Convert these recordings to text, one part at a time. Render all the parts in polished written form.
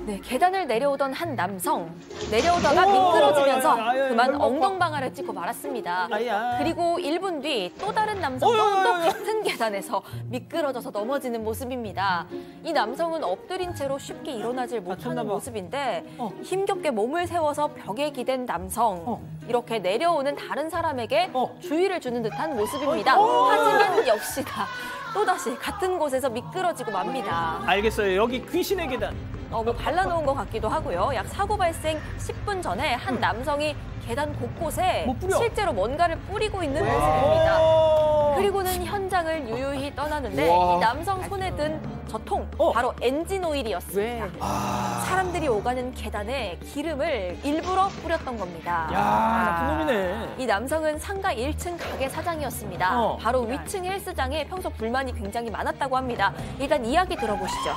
네, 계단을 내려오던 한 남성. 내려오다가 미끄러지면서 그만 엉덩방아를 찍고 말았습니다. 그리고 1분 뒤 또 다른 남성도 또 같은 계단에서 미끄러져서 넘어지는 모습입니다. 이 남성은 엎드린 채로 쉽게 일어나질 못하는 모습인데 힘겹게 몸을 세워서 벽에 기댄 남성. 이렇게 내려오는 다른 사람에게 주의를 주는 듯한 모습입니다. 하지만 역시나 또다시 같은 곳에서 미끄러지고 맙니다. 알겠어요. 여기 귀신의 계단. 뭐 발라놓은 것 같기도 하고요. 약 사고 발생 10분 전에 한 남성이 계단 곳곳에 실제로 뭔가를 뿌리고 있는 모습입니다. 그리고는 현장을 유유히 떠나는데 이 남성 손에 든 저 통, 바로 엔진 오일이었습니다. 사람들이 오가는 계단에 기름을 일부러 뿌렸던 겁니다. 야, 나쁜 놈이네. 이 남성은 상가 1층 가게 사장이었습니다. 바로 위층 헬스장에 평소 불만이 굉장히 많았다고 합니다. 일단 이야기 들어보시죠.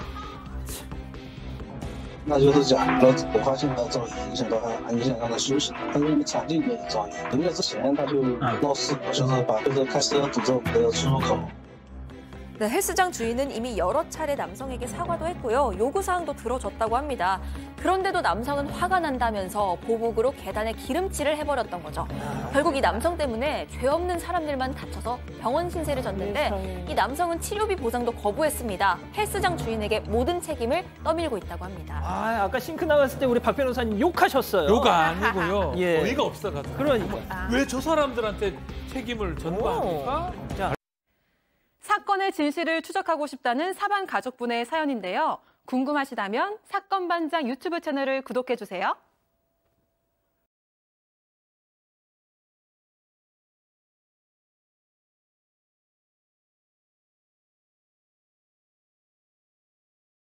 那就是讲到我发现到噪音影响到他的休息，他是场地的噪音。1个月之前他就闹事故，就是开车堵着我们的出入口。 네, 헬스장 주인은 이미 여러 차례 남성에게 사과도 했고요. 요구사항도 들어줬다고 합니다. 그런데도 남성은 화가 난다면서 보복으로 계단에 기름칠을 해버렸던 거죠. 결국 이 남성 때문에 죄 없는 사람들만 다쳐서 병원 신세를 졌는데 이 남성은 치료비 보상도 거부했습니다. 헬스장 주인에게 모든 책임을 떠밀고 있다고 합니다. 아까 싱크 나갔을 때 우리 박 변호사님 욕하셨어요. 욕 아니고요. 예. 어이가 없어가지고. 그러니까. 왜 저 사람들한테 책임을 전가합니까? 사건의 진실을 추적하고 싶다는 사반 가족분의 사연인데요. 궁금하시다면 사건반장 유튜브 채널을 구독해주세요.